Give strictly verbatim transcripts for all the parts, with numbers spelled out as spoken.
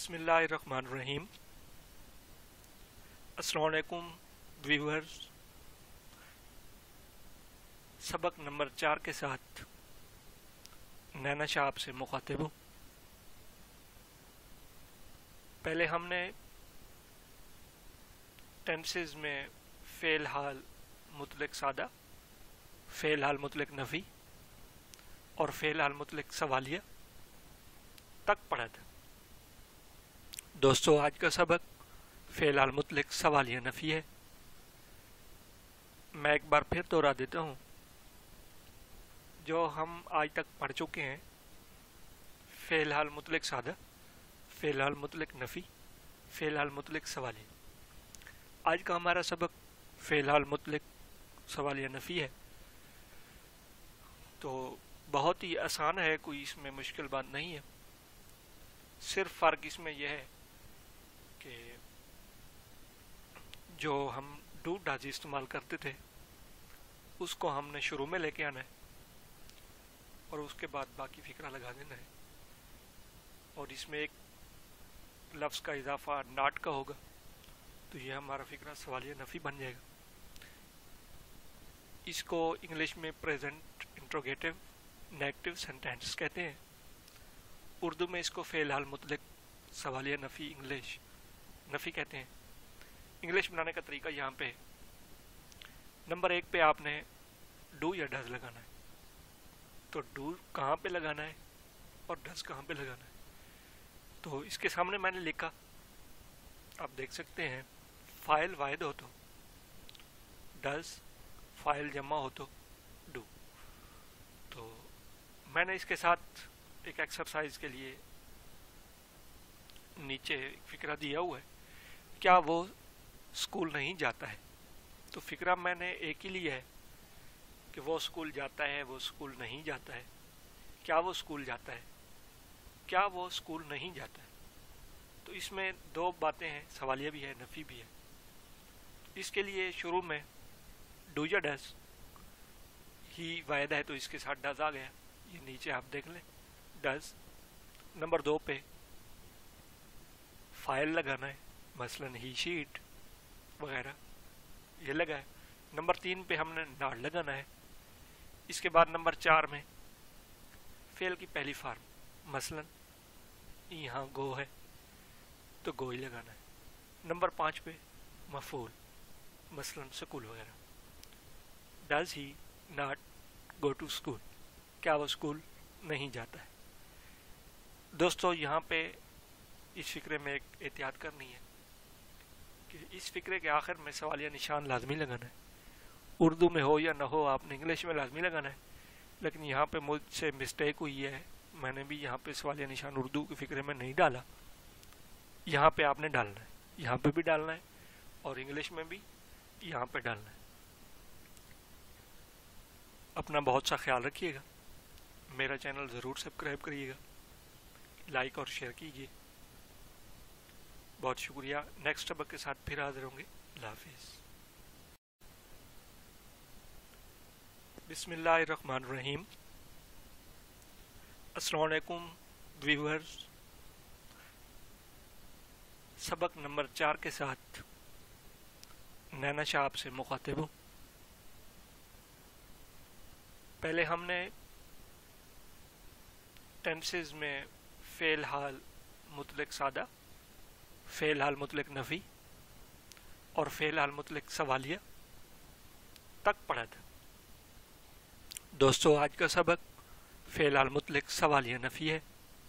बिस्मिल्लाहिर्रहमानिर्रहीम। अस्सलाम वालेकुम व्यूअर्स। सबक नंबर चार के साथ नैना शाह आपसे मुखातिब हूँ। पहले हमने टेंसेस में फ़ेल हाल मुतलक सादा, फ़ेल हाल मुतलक नफ़ी और फ़ेल हाल मुतलक सवालिया तक पढ़ा था। दोस्तों, आज का सबक फ़ेल हाल मुतलक सवालिया नफ़ी है। मैं एक बार फिर दोहरा देता हूँ, जो हम आज तक पढ़ चुके हैं फ़ेल हाल मुतलक सादा, फ़ेल हाल मुतलक नफ़ी, फ़ेल हाल मुतलक सवालिया। आज का हमारा सबक फ़ेल हाल मुतलक सवालिया नफ़ी है। तो बहुत ही आसान है, कोई इसमें मुश्किल बात नहीं है। सिर्फ फ़र्क इसमें यह है कि जो हम डू डाज इस्तेमाल करते थे उसको हमने शुरू में लेके आना है और उसके बाद बाकी फिक्रा लगा देना है। और इसमें एक लफ्ज़ का इजाफा नाट का होगा, तो यह हमारा फिक्रा सवालिया नफ़ी बन जाएगा। इसको इंग्लिश में प्रेजेंट इंट्रोगेटिव नेगेटिव सेंटेंस कहते हैं। उर्दू में इसको फ़ेल हाल मुतलक सवालिया नफ़ी इंग्लिश नफ़ी कहते हैं। इंग्लिश बनाने का तरीका यहाँ पे है। नंबर एक पे आपने डू या डज लगाना है। तो डू कहाँ पे लगाना है और डज कहाँ पे लगाना है, तो इसके सामने मैंने लिखा, आप देख सकते हैं, फाइल वाहिद हो तो डज, फाइल जमा हो तो डू। तो मैंने इसके साथ एक एक्सरसाइज के लिए नीचे फिक्रा दिया हुआ है, क्या वो स्कूल नहीं जाता है। तो फिक्रा मैंने एक ही लिया है कि वो स्कूल जाता है, वो स्कूल नहीं जाता है। क्या वो स्कूल जाता है, क्या वो स्कूल नहीं जाता है। तो इसमें दो बातें हैं, सवालिया भी है, नफ़ी भी है। इसके लिए शुरू में डू या डज ही वायदा है, तो इसके साथ डज आ गया। ये नीचे आप देख लें, डज। नंबर दो पे फाइल लगाना है, मसलन ही शीट वगैरह, ये लगा है। नंबर तीन पे हमने नाट लगाना है। इसके बाद नंबर चार में फेल की पहली फार्म, मसलन यहाँ गो है तो गो ही लगाना है। नंबर पाँच पे मफूल, मसलन स्कूल वगैरह। Does he not go to school, क्या वो स्कूल नहीं जाता है। दोस्तों, यहाँ पे इस फिक्रे में एक एहतियात करनी है कि इस फिक्रे के आखिर में सवालिया निशान लाजमी लगाना है। उर्दू में हो या ना हो, आपने इंग्लिश में लाजमी लगाना है। लेकिन यहाँ पे मुझसे मिस्टेक हुई है, मैंने भी यहाँ पे सवालिया निशान उर्दू के फिक्रे में नहीं डाला। यहाँ पे आपने डालना है, यहाँ पे भी डालना है और इंग्लिश में भी यहाँ पे डालना है। अपना बहुत सा ख्याल रखिएगा। मेरा चैनल ज़रूर सब्सक्राइब करिएगा, लाइक और शेयर कीजिए। बहुत शुक्रिया। नेक्स्ट सबक के साथ फिर हाजिर होंगे। अल्लाह हाफिज़। बिस्मिल्लाहिर्रहमानिर्रहीम। अस्सलाम वालेकुम व्यूअर्स। सबक नंबर चार के साथ नैना शाह आपसे मुखातिब हूँ। पहले हमने टेंसेस में फ़ेल हाल मुतलक सादा, फ़ेल हाल मुतलक नफ़ी और फ़ेल हाल मुतलक सवालिया तक पढ़ा था। दोस्तों, आज का सबक फ़ेल हाल मुतलक सवालिया नफ़ी है।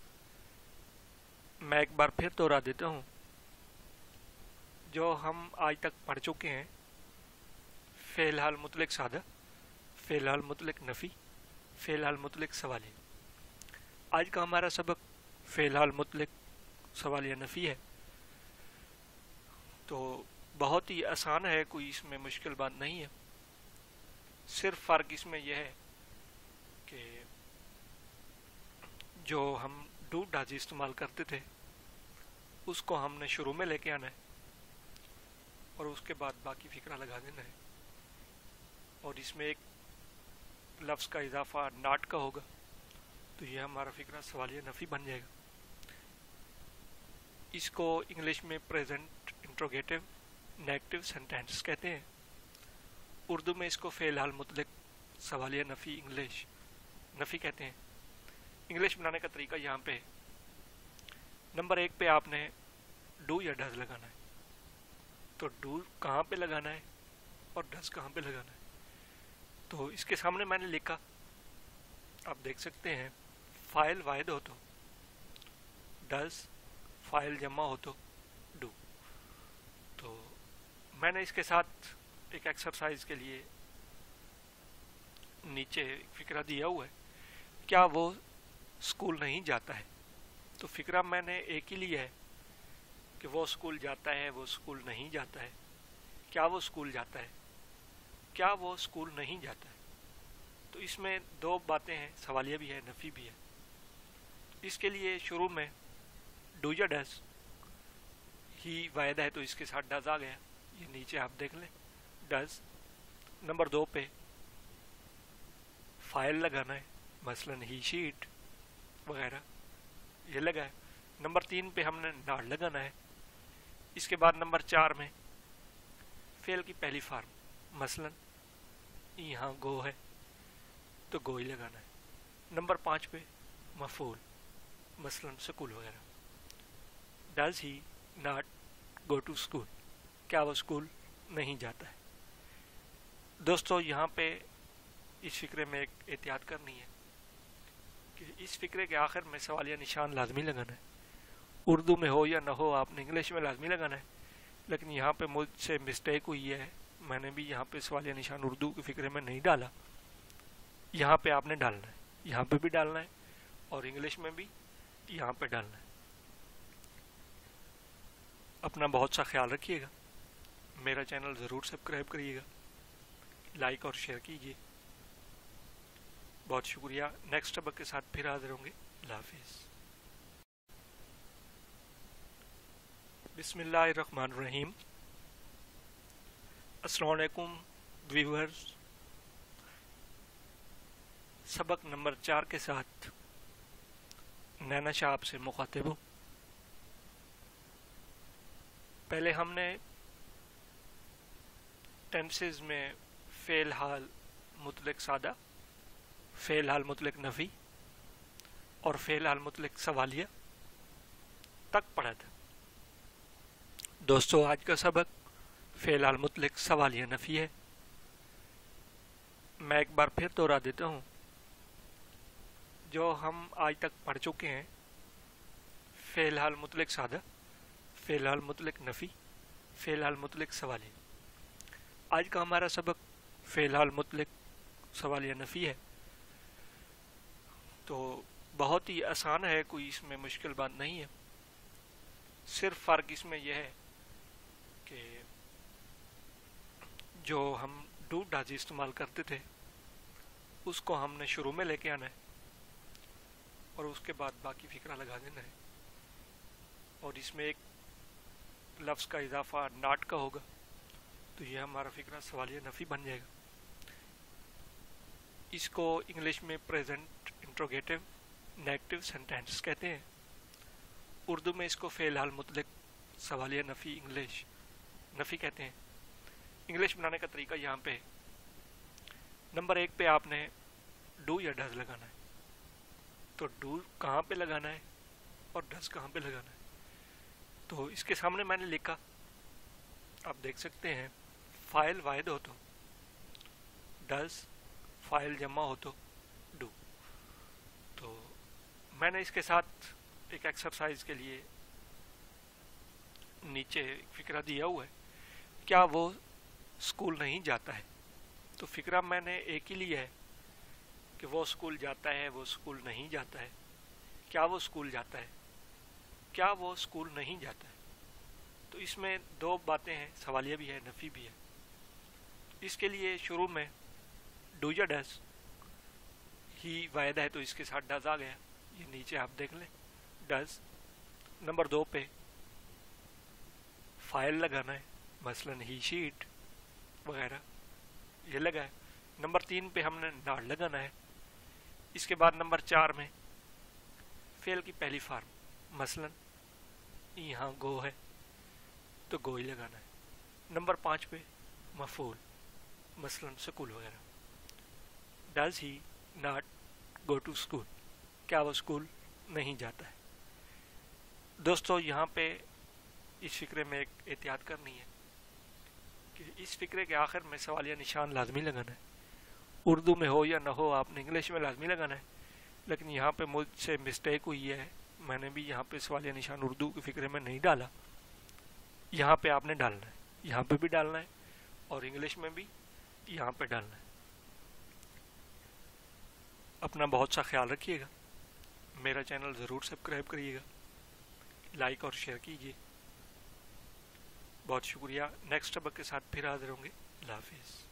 मैं एक बार फिर दोहरा देता हूँ, जो हम आज तक पढ़ चुके हैं फ़ेल हाल मुतलक सादा, फ़ेल हाल मुतलक नफ़ी, फ़ेल हाल मुतलक सवालिया। आज का हमारा सबक फ़ेल हाल मुतलक सवालिया नफ़ी है। तो बहुत ही आसान है, कोई इसमें मुश्किल बात नहीं है। सिर्फ फ़र्क इसमें यह है कि जो हम डू डाज इस्तेमाल करते थे उसको हमने शुरू में लेके आना है और उसके बाद बाकी फिक्रा लगा देना है। और इसमें एक लफ्ज़ का इजाफा नाट का होगा, तो यह हमारा फिक्रा सवालिया नफ़ी बन जाएगा। इसको इंग्लिश में प्रेजेंट इंट्रोगेटिव नेगेटिव सेंटेंस कहते हैं। उर्दू में इसको फ़ेल हाल मुतलक सवालिया नफ़ी इंग्लिश नफ़ी कहते हैं। इंग्लिश बनाने का तरीका यहाँ पे, नंबर एक पे आपने डू या डज लगाना है। तो डू कहाँ पे लगाना है और डज कहाँ पे लगाना है, तो इसके सामने मैंने लिखा, आप देख सकते हैं, फाइल वाहिद हो तो डज, फाइल जमा हो तो डू। तो मैंने इसके साथ एक एक्सरसाइज के लिए नीचे फिक्रा दिया हुआ है, क्या वो स्कूल नहीं जाता है। तो फिक्रा मैंने एक ही लिया है कि वो स्कूल जाता है, वो स्कूल नहीं जाता है, क्या वो स्कूल जाता है, क्या वो स्कूल नहीं जाता है। तो इसमें दो बातें हैं, सवालिया भी है, नफ़ी भी है। इसके लिए शुरू में डू या डज ही वायदा है, तो इसके साथ डज आ गया, ये नीचे आप देख लें, डज। नंबर दो पे फाइल लगाना है, मसलन ही शीट वगैरह, ये लगा है। नंबर तीन पे हमने नाट लगाना है। इसके बाद नंबर चार में फेल की पहली फार्म, मसलन यहाँ गो है तो गो ही लगाना है। नंबर पाँच पे मफूल, मसलन स्कूल वगैरह। Does he not go to school, क्या वो स्कूल नहीं जाता है। दोस्तों यहाँ पे इस फिक्रे में एक एहतियात करनी है कि इस फिक्रे के आखिर में सवालिया निशान लाजमी लगाना है। उर्दू में हो या ना हो, आपने इंग्लिश में लाजमी लगाना है। लेकिन यहाँ पे मुझसे मिस्टेक हुई है, मैंने भी यहाँ पे सवालिया निशान उर्दू के फिक्रे में नहीं डाला, यहाँ पे आपने डालना है, यहाँ पे भी डालना है और इंग्लिश में भी यहाँ पे डालना है। अपना बहुत सा ख्याल रखिएगा, मेरा चैनल ज़रूर सब्सक्राइब करिएगा, लाइक और शेयर कीजिए। बहुत शुक्रिया। नेक्स्ट सबक के साथ फिर हाजिर होंगे। अल्लाह हाफिज़। बिस्मिल्लाहिर्रहमानिर्रहीम। अस्सलाम वालेकुम व्यूअर्स। सबक नंबर चार के साथ नैना शाह आपसे मुखातिब हूँ। पहले हमने टेंसेस में फ़ेल हाल मुतलक सादा, फ़ेल हाल मुतलक नफ़ी और फ़ेल हाल मुतलक सवालिया तक पढ़ा था। दोस्तों आज का सबक फ़ेल हाल मुतलक सवालिया नफ़ी है। मैं एक बार फिर दोहरा देता हूँ, जो हम आज तक पढ़ चुके हैं, फ़ेल हाल मुतलक सादा, फ़ेल हाल मुतलक नफ़ी, फ़ेल हाल मुतलक सवालिया। आज का हमारा सबक फ़ेल हाल मुतलक सवालिया नफ़ी है। तो बहुत ही आसान है, कोई इसमें मुश्किल बात नहीं है। सिर्फ फ़र्क इसमें यह है कि जो हम डू डज इस्तेमाल करते थे उसको हमने शुरू में लेके आना है और उसके बाद बाकी फिक्रा लगा देना है। और इसमें एक लफ्ज़ का इजाफा नाट का होगा, तो ये हमारा फिक्रा सवालिया नफ़ी बन जाएगा। इसको इंग्लिश में प्रेजेंट इंट्रोगेटिव नेगेटिव सेंटेंस कहते हैं। उर्दू में इसको फ़ेल हाल मुतलक सवालिया नफ़ी इंग्लिश नफ़ी कहते हैं। इंग्लिश बनाने का तरीका यहाँ पे, नंबर एक पे आपने डू या डज लगाना है। तो डू कहाँ पे लगाना है और डज कहाँ पे लगाना है, तो इसके सामने मैंने लिखा, आप देख सकते हैं, फाइल वाहिद हो तो डज, फाइल जमा हो तो डू। तो मैंने इसके साथ एक एक्सरसाइज के लिए नीचे फिक्रा दिया हुआ है, क्या वो स्कूल नहीं जाता है। तो फिक्रा मैंने एक ही लिया है कि वो स्कूल जाता है, वो स्कूल नहीं जाता है, क्या वो स्कूल जाता है, क्या वो स्कूल नहीं जाता है। तो इसमें दो बातें हैं, सवालिया भी है, नफ़ी भी है। इसके लिए शुरू में डू या डज ही वायदा है, तो इसके साथ डज आ गया, ये नीचे आप देख लें, डज। नंबर दो पे फाइल लगाना है, मसलन ही शीट वगैरह, ये लगा है। नंबर तीन पे हमने नाट लगाना है। इसके बाद नंबर चार में फेल की पहली फार्म, मसलन यहाँ गो है तो गो ही लगाना है। नंबर पाँच पे मफूल, मसलन स्कूल वगैरह। Does he not go to school, क्या वो स्कूल नहीं जाता है। दोस्तों यहाँ पे इस फिक्रे में एक एहतियात करनी है कि इस फिक्रे के आखिर में सवालिया निशान लाजमी लगाना है। उर्दू में हो या ना हो, आपने इंग्लिश में लाजमी लगाना है। लेकिन यहाँ पे मुझसे मिस्टेक हुई है, मैंने भी यहाँ पे सवालिया निशान उर्दू के फिक्रे में नहीं डाला। यहाँ पे आपने डालना है, यहाँ पे भी डालना है और इंग्लिश में भी यहाँ पे डालना है। अपना बहुत सा ख्याल रखिएगा। मेरा चैनल ज़रूर सब्सक्राइब करिएगा, लाइक और शेयर कीजिए। बहुत शुक्रिया। नेक्स्ट सबक के साथ फिर हाजिर होंगे। अल्लाह हाफिज़।